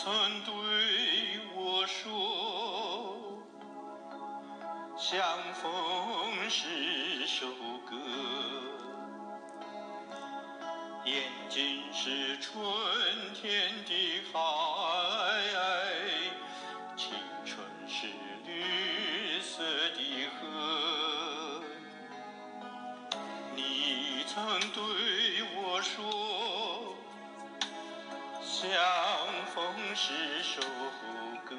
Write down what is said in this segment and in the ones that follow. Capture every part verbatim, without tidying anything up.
曾对我说，相逢是首歌，眼睛是春天的海，青春是绿色的河。你曾对我说，相逢是首歌，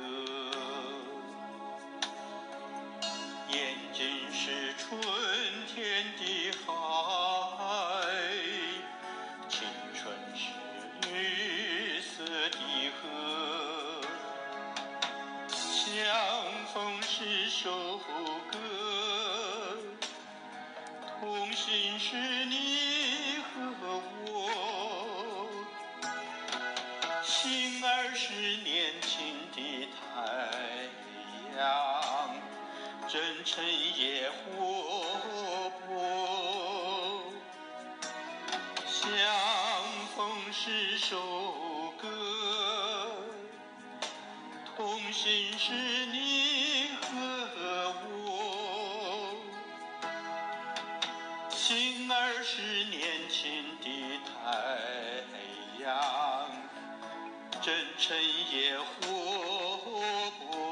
眼睛是春天的海，青春是绿色的河。相逢是首歌，同行是你和我，心儿是年轻的太阳，真诚也活泼。相逢是首歌，同行是你和我，心儿是年轻的太阳，真诚也活泼。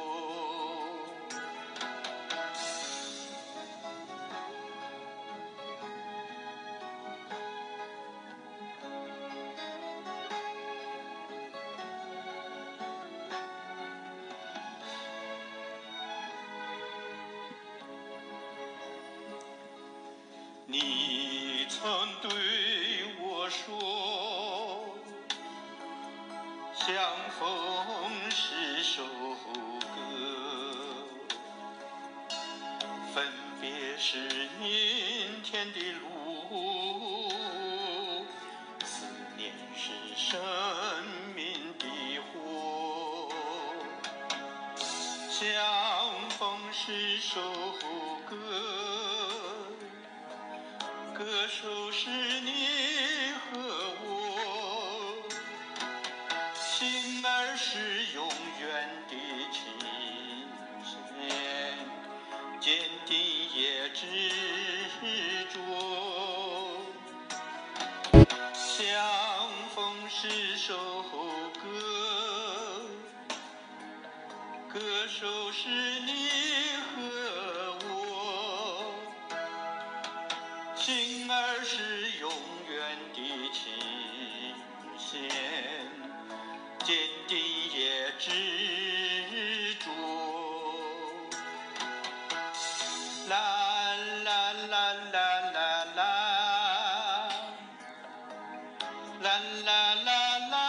你曾对我说，相逢是首歌，分别是明天的路，思念是生命的火。相逢是首歌，歌手是你和我，心儿是永远的琴弦，坚定也执着。相逢是首歌，歌手是你和我，心儿是永远的琴弦，坚定也执着。啦啦啦啦啦啦，啦啦啦啦。